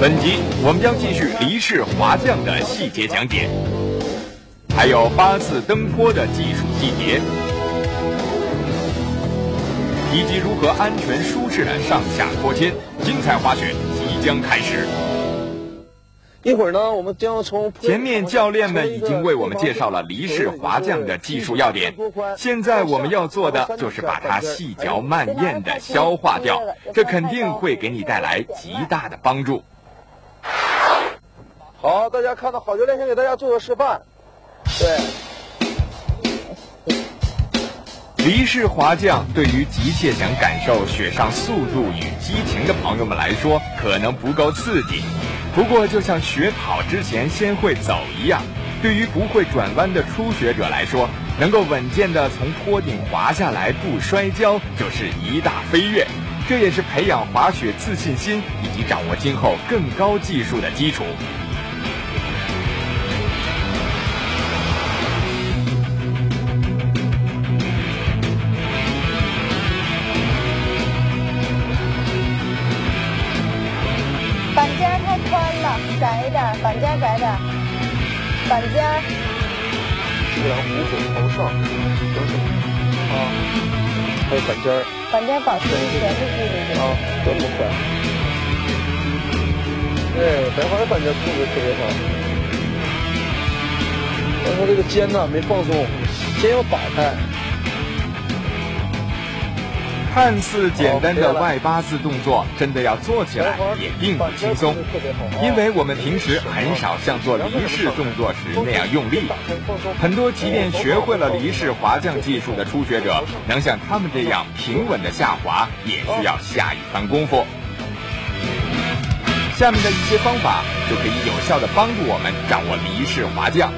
本集我们将继续离式滑降的细节讲解，还有8次蹬坡的技术细节，以及如何安全舒适的上下坡间。精彩滑雪即将开始。 一会儿呢，我们将从前面教练们已经为我们介绍了离式滑降的技术要点，现在我们要做的就是把它细嚼慢咽地消化掉，这肯定会给你带来极大的帮助。 好，大家看到郝教练先给大家做个示范。对。 离式滑降对于急切想感受雪上速度与激情的朋友们来说，可能不够刺激。不过就像学跑之前先会走一样，对于不会转弯的初学者来说，能够稳健地从坡顶滑下来不摔跤就是一大飞跃，这也是培养滑雪自信心以及掌握今后更高技术的基础。 板夹太宽了，窄一点，板夹窄点，板夹。 自然扶手朝上，整整啊，还有板夹。 板夹保持一全的距离啊，这么快。对，白花的板夹控制特别好。但是这个肩呢没放松，肩要打开。 看似简单的外八字动作，真的要做起来也并不轻松，因为我们平时很少像做离式动作时那样用力。很多即便学会了离式滑降技术的初学者，能像他们这样平稳的下滑，也需要下一番功夫。下面的一些方法就可以有效地帮助我们掌握离式滑降。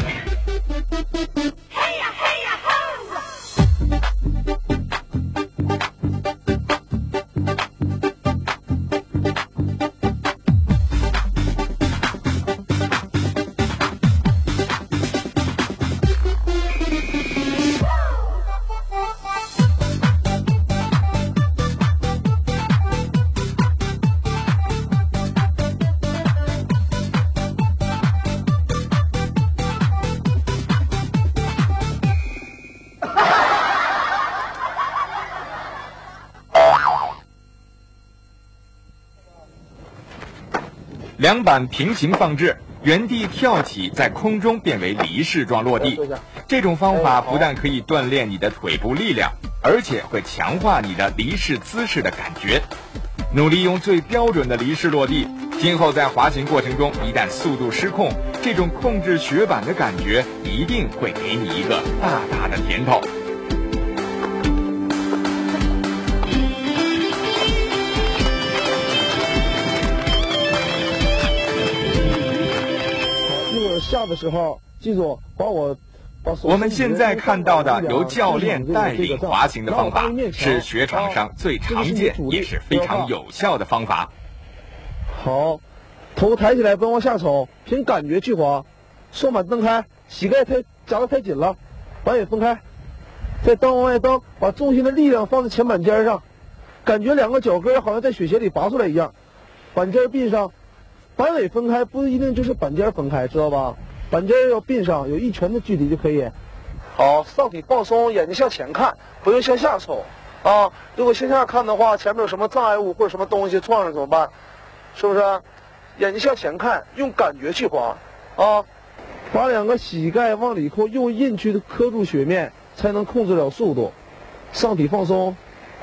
两板平行放置，原地跳起，在空中变为离式状落地。这种方法不但可以锻炼你的腿部力量，而且会强化你的离式姿势的感觉。努力用最标准的离式落地，今后在滑行过程中，一旦速度失控，这种控制雪板的感觉一定会给你一个大大的甜头。 下的时候，记住我们现在看到的由教练带领滑行的方法，是雪场上最常见也是非常有效的方法。 好，头抬起来，不要往下瞅，凭感觉去滑。双板蹬开，膝盖夹得太紧了，板也分开，再蹬往外蹬，把重心的力量放在前板尖上，感觉两个脚跟好像在雪鞋里拔出来一样，板尖并上。板尾分开不一定就是板尖分开，知道吧？板尖要并上，有1拳的距离就可以。好，上体放松，眼睛向前看，不用向下瞅啊。如果向下看的话，前面有什么障碍物或者什么东西撞上怎么办？是不是？眼睛向前看，用感觉去滑啊。把两个膝盖往里扣，用印去磕住雪面，才能控制了速度。上体放松。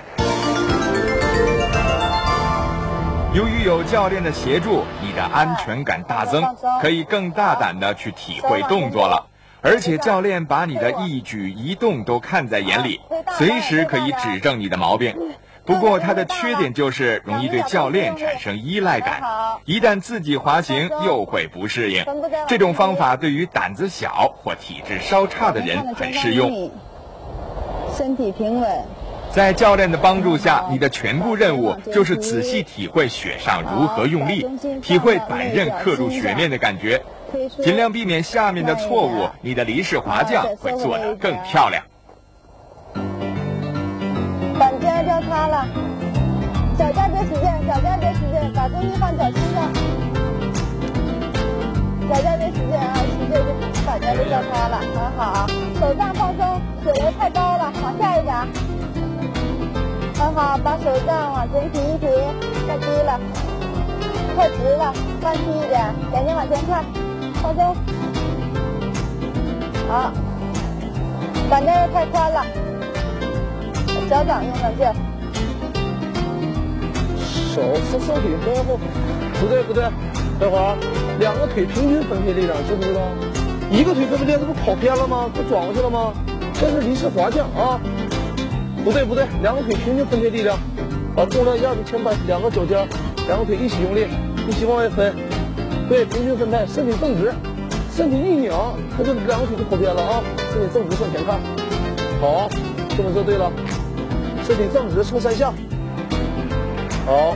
由于有教练的协助，你的安全感大增，可以更大胆地去体会动作了。而且教练把你的一举一动都看在眼里，随时可以指正你的毛病。不过它的缺点就是容易对教练产生依赖感，一旦自己滑行又会不适应。这种方法对于胆子小或体质稍差的人很适用。 身体平稳。 在教练的帮助下，你的全部任务就是仔细体会雪上如何用力，体会板刃刻住雪面的感觉，尽量避免下面的错误，你的离式滑降会做得更漂亮。 板尖交叉了， 脚加别使劲，脚加别使劲，把重心放脚心上。脚加别使劲啊，使劲就把脚就交叉了，很好。手杖放松，水流太高了，往下一点。很好，把手杖往前提一提，太低了，太直了，放轻一点，眼睛往前看，放松。好，板架又太宽了，脚掌用上劲儿。 手身体往后，不对，待会儿两个腿平均分配力量，知不知道？一个腿分配力量，这不跑偏了吗？不转过去了吗？这是离式滑降啊！不对，两个腿平均分配力量，把重量一下子前摆，两个脚尖，两个腿一起用力，一起往外分。对，平均分配，身体正直，身体一拧，它这两个腿就跑偏了啊！身体正直向前看，好，这么做对了，身体正直，冲三下。好，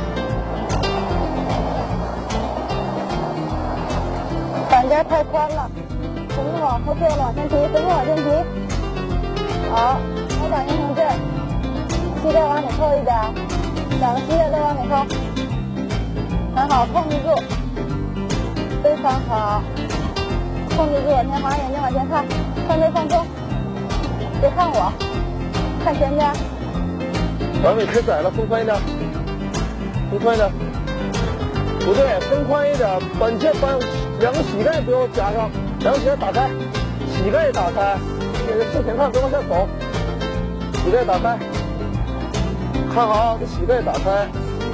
板架太宽了，臀部往后退，往前提，臀部往前提。好，脚掌用上劲儿，膝盖往里扣一点，两个膝盖都往里扣，很好，控制住，非常好，控制住，天华，眼睛往前看，相对放松，别看我，看前边。 完美太窄了，分宽一点。分宽一点，不对，分宽一点，板架把两个膝盖不要夹上，两个膝盖打开，膝盖打开，那个向前看，别往下走，膝盖打开，看好，这膝盖打开，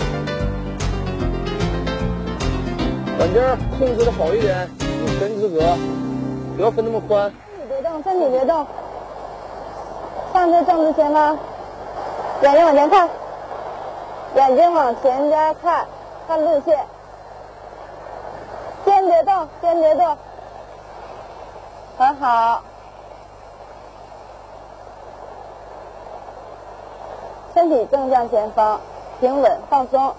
板架控制的好一点，一拳之隔，不要分那么宽。 身体别动，上肢正直前方，眼睛往前看。眼睛往前边看，看路线，先别动，很好。身体正向前方，平稳放松。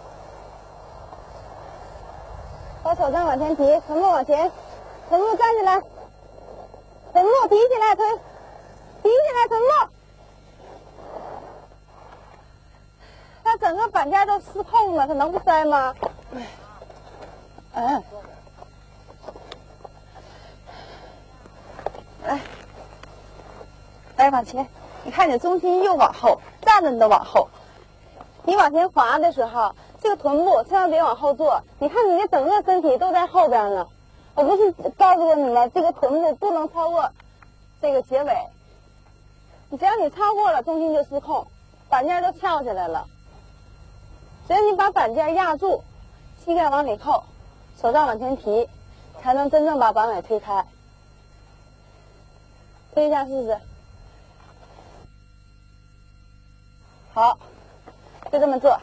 把手杖往前提，臀部往前，臀部站起来，臀部提起来，提起来，臀部。它整个板架都失控了，它能不塞吗？来往前，你看你中心又往后，站着你都往后。你往前滑的时候，这个臀部千万别往后坐。你看你的整个身体都在后边了。我不是告诉过你们，这个臀部不能超过这个结尾。只要你超过了，中心就失控，板架都翘起来了。只要你把板架压住，膝盖往里扣，手杖往前提，才能真正把板尾推开。推一下试试。好，就这么做。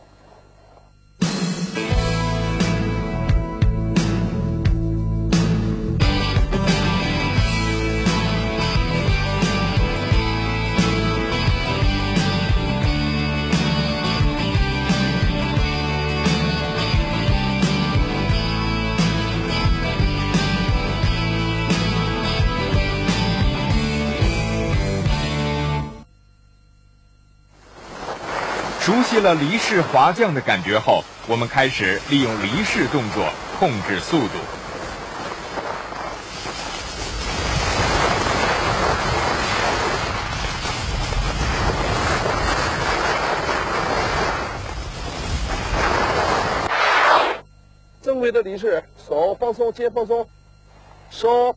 熟悉了离式滑降的感觉后，我们开始利用离式动作控制速度。 正规的离式，手放松，肩放松，收，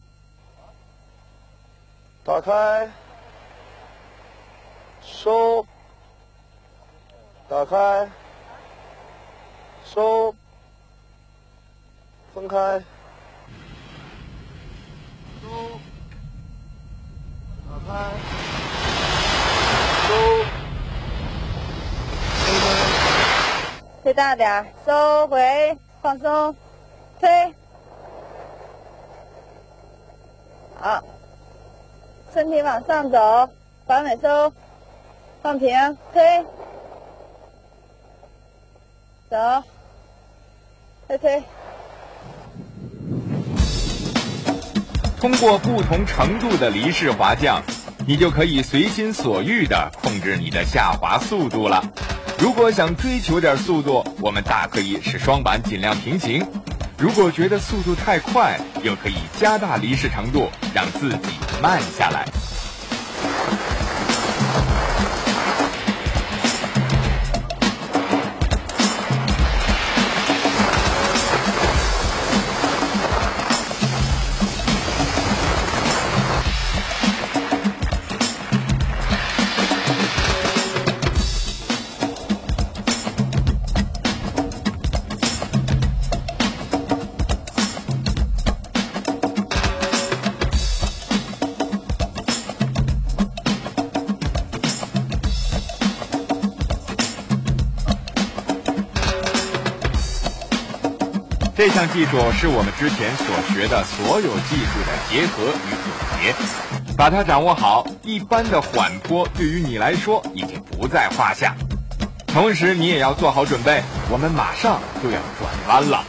打开，收。打开，收，分开，收，打开，收，分开， 推大点，收回，放松，推，好，身体往上走，板尾收，放平，推。走，再推。 通过不同程度的离式滑降，你就可以随心所欲地控制你的下滑速度了。 如果想追求点速度，我们大可以使双板尽量平行；如果觉得速度太快，又可以加大离式程度，让自己慢下来。这项技术是我们之前所学的所有技术的结合与总结，把它掌握好，一般的缓坡对于你来说已经不在话下。同时你也要做好准备，我们马上就要转弯了。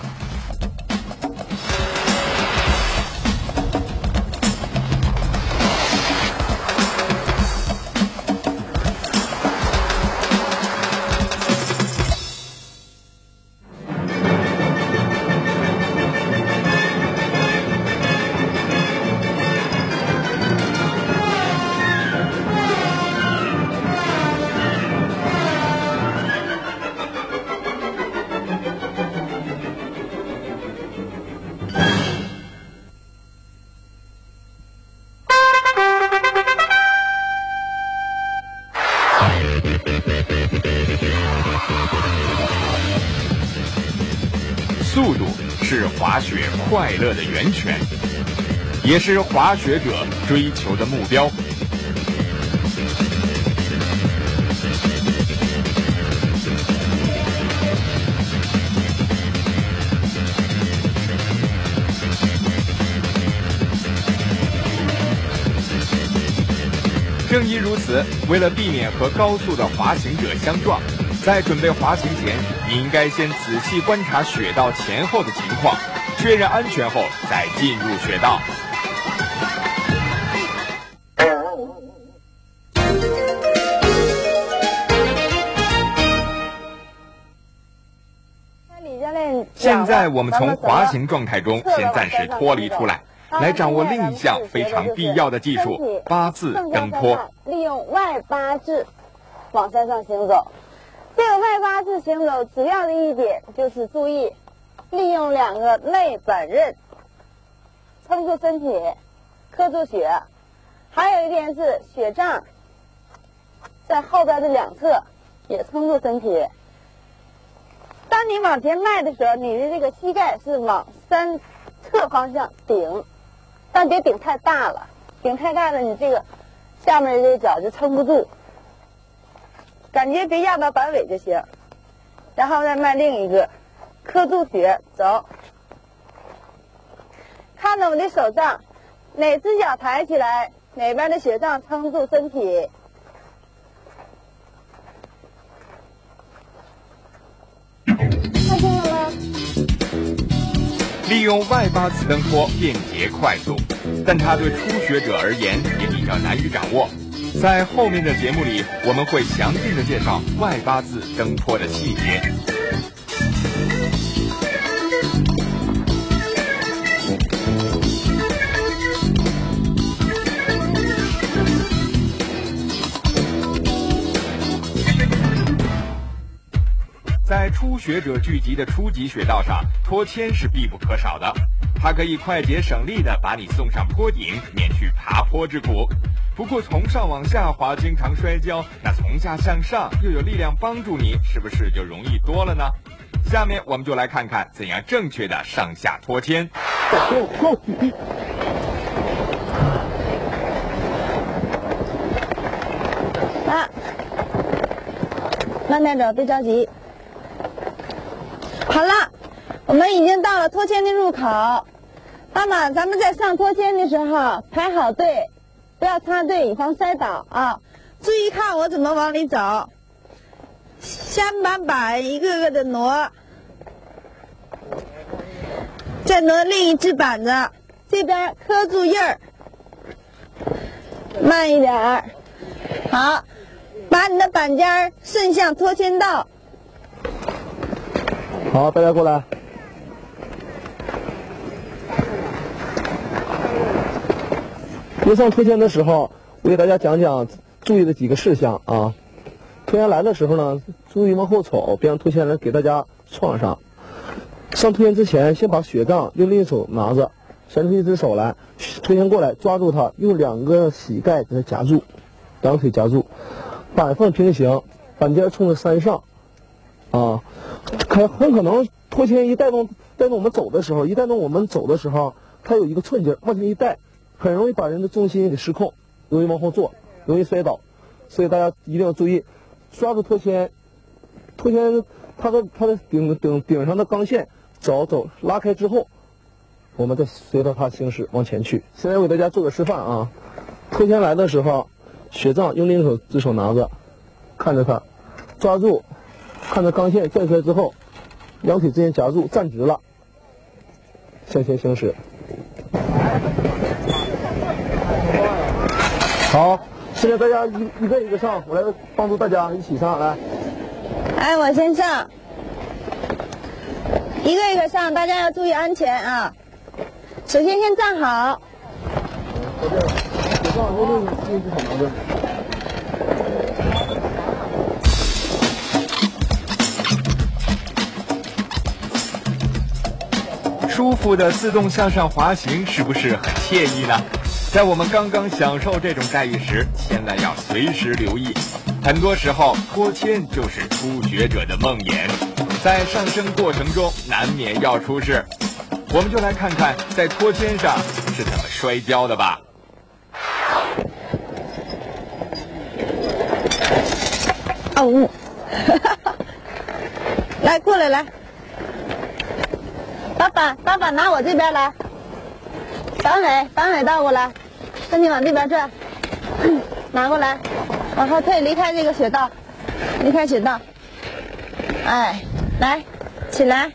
速度是滑雪快乐的源泉，也是滑雪者追求的目标。正因如此，为了避免和高速的滑行者相撞，在准备滑行前，你应该先仔细观察雪道前后的情况，确认安全后再进入雪道。现在我们从滑行状态中先暂时脱离出来，来掌握另一项非常必要的技术——八字蹬坡。 利用外八字往山上行走。这个外八字行走主要的一点就是注意利用两个内本刃撑住身体，磕住雪。还有一点是雪杖在后边的两侧也撑住身体。当你往前迈的时候，你的这个膝盖是往山侧方向顶，但别顶太大了，顶太大了你这个下面这个脚就撑不住，感觉别压到板尾就行。然后再迈另一个，磕住雪走。看着我的手杖，哪只脚抬起来，哪边的雪杖撑住身体。看清楚了吗？ 利用外八字蹬坡便捷快速，但它对初学者而言也比较难以掌握。在后面的节目里，我们会详尽的介绍外八字蹬坡的细节。在初学者聚集的初级雪道上，拖牵是必不可少的。它可以快捷省力地把你送上坡顶，免去爬坡之苦。不过从上往下滑经常摔跤，那从下向上又有力量帮助你，是不是就容易多了呢？下面我们就来看看怎样正确的上下拖牵。 慢点走，别着急。好了，我们已经到了拖牵的入口。那么咱们在上拖牵的时候排好队，不要插队，以防摔倒啊！注意看我怎么往里走，先把板一个个的挪，再挪另一只板子，这边磕住印儿，慢一点儿。好， 把你的板尖顺向脱铅道。 好，大家过来。别上脱铅的时候，我给大家讲讲注意的几个事项啊。脱铅来的时候呢，注意往后瞅，别让脱铅来给大家撞上。上脱铅之前，先把血杖用另一手拿着，伸出一只手来，脱铅过来抓住它，用2个膝盖给它夹住，2个腿夹住，板缝平行，板尖冲着山上，啊，很可能脱铅一带动我们走的时候，它有一个寸劲，往前一带，很容易把人的重心给失控，容易往后坐，容易摔倒，所以大家一定要注意，抓住脱铅，它的顶上的钢线走拉开之后，我们再随着它行驶往前去。现在我给大家做个示范啊，脱铅来的时候，血杖用另一只手拿着，看着它，抓住，看着钢线拽出来之后，两腿之间夹住，站直了，向前行驶。好，现在大家一个一个上，我来帮助大家一起上来。 哎，我先上，一个一个上，大家要注意安全啊。首先先站好。 舒服的自动向上滑行是不是很惬意呢？在我们刚刚享受这种待遇时，千万要随时留意，很多时候脱铅就是初学者的梦魇，在上升过程中难免要出事。我们就来看看在脱铅上是怎么摔跤的吧。 哦，来过来来，把板拿我这边来，反尾倒过来，身体往这边转，拿过来，往后退，离开这个雪道，离开雪道。哎，来，起来。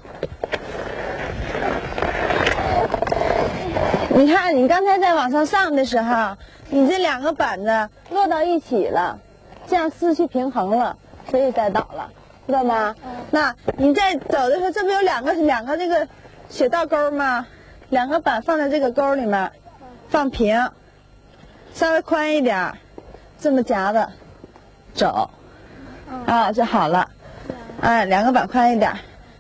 你看，你刚才在往上上的时候，你这2个板子落到一起了，这样失去平衡了，所以栽倒了，知道吗？那你在走的时候，这不有两个这个雪道沟吗？2个板放在这个沟里面，放平，稍微宽一点，这么夹着走，啊就好了。哎，2个板宽一点。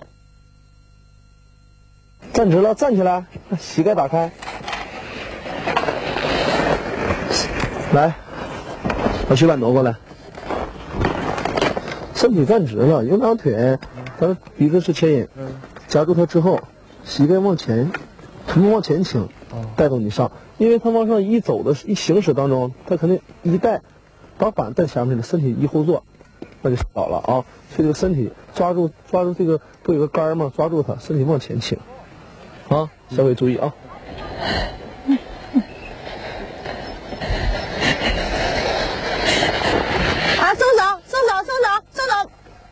站直了，站起来，膝盖打开。来，把雪板挪过来，身体站直了，用2腿，咱鼻子是牵引，夹住它之后，膝盖往前，臀部往前倾，带动你上。因为它往上一行驶当中，它肯定一带，把板带前面了，身体一后坐，那就倒了啊。所以这个身体抓住这个不有个杆吗？抓住它，身体往前倾，啊，稍微注意啊。 松手！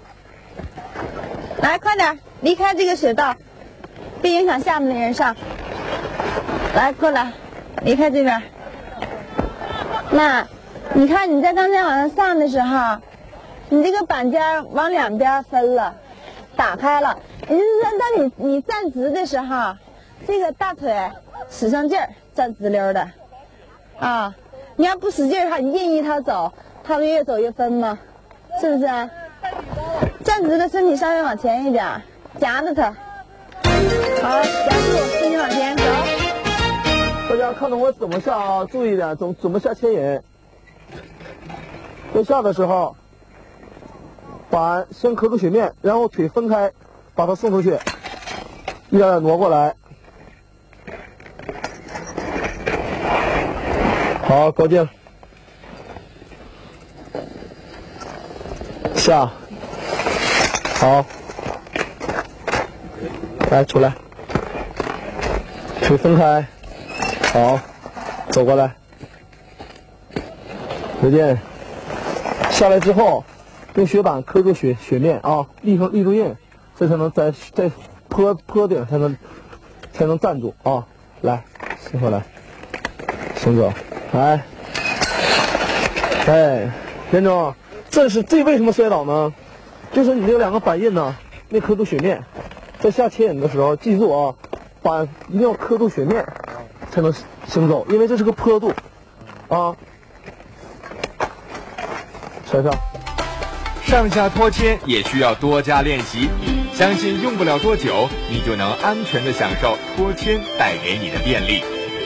来，快点离开这个雪道，别影响下面的人上。来，过来，离开这边。那，你看你在刚才往上上的时候，你这个板尖往2边分了，打开了。也就是说，当你站直的时候，这个大腿使上劲儿，站直溜的。啊，你要不使劲的话，你任意它走，它不越走越分吗？是不是？站直的身体稍微往前一点，夹着它。好，夹住，身体往前走。 大家看着我怎么下啊？注意点，怎么下牵引。在下的时候，板先磕住雪面，然后腿分开，把它送出去，一点点挪过来。好，高劲。下，好，来出来，腿分开，好，走过来，回键，下来之后，用雪板磕住雪面啊，立住印，这才能在坡顶才能站住啊，来，行回来，行走，来，哎，连总。 这为什么摔倒呢？就是你这两个板印呢没磕住雪面，在下牵引的时候，记住啊，板一定要磕住雪面才能行走，因为这是个坡度啊。摔上。 上下拖牵也需要多加练习，相信用不了多久，你就能安全地享受拖牵带给你的便利。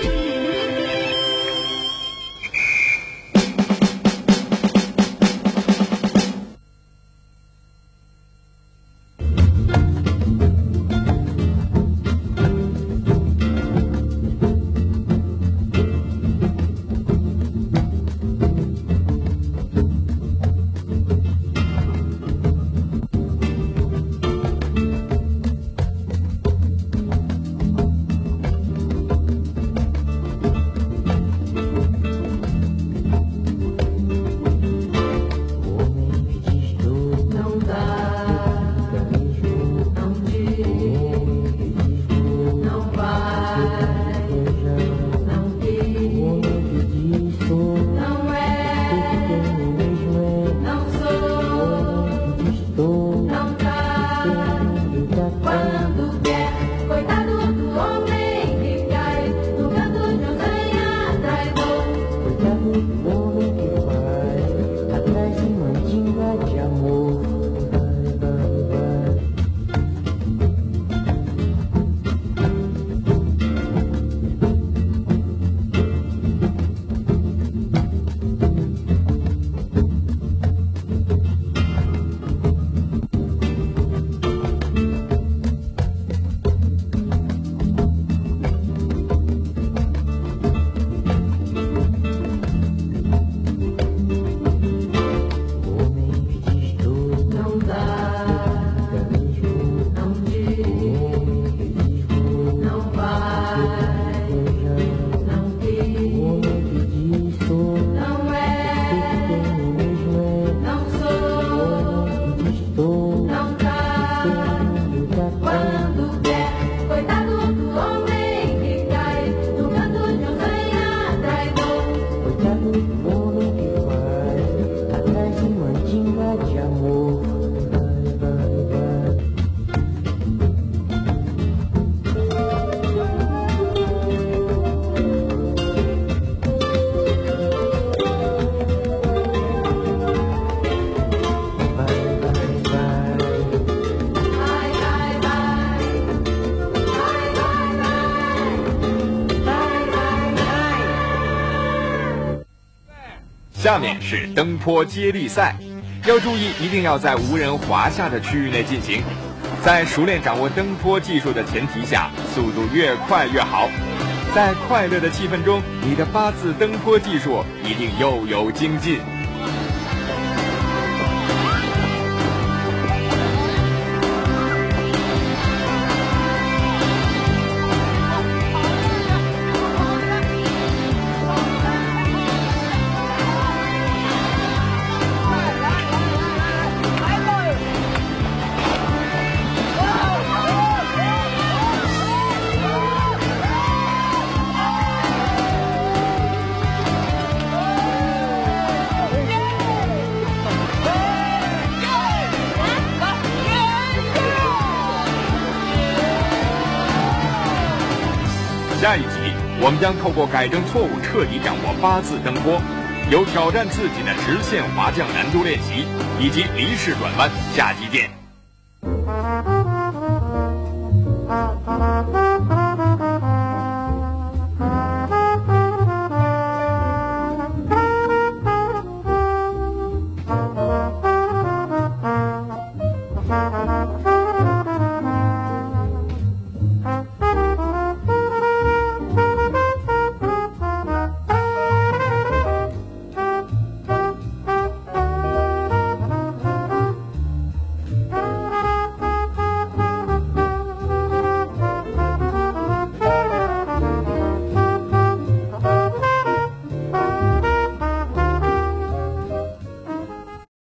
下面是登坡接力赛，要注意一定要在无人滑下的区域内进行，在熟练掌握登坡技术的前提下，速度越快越好。在快乐的气氛中，你的8字登坡技术一定又有精进。下一集，我们将透过改正错误，彻底掌握8字登坡，有挑战刺激的直线滑降难度练习，以及离式转弯。下集见。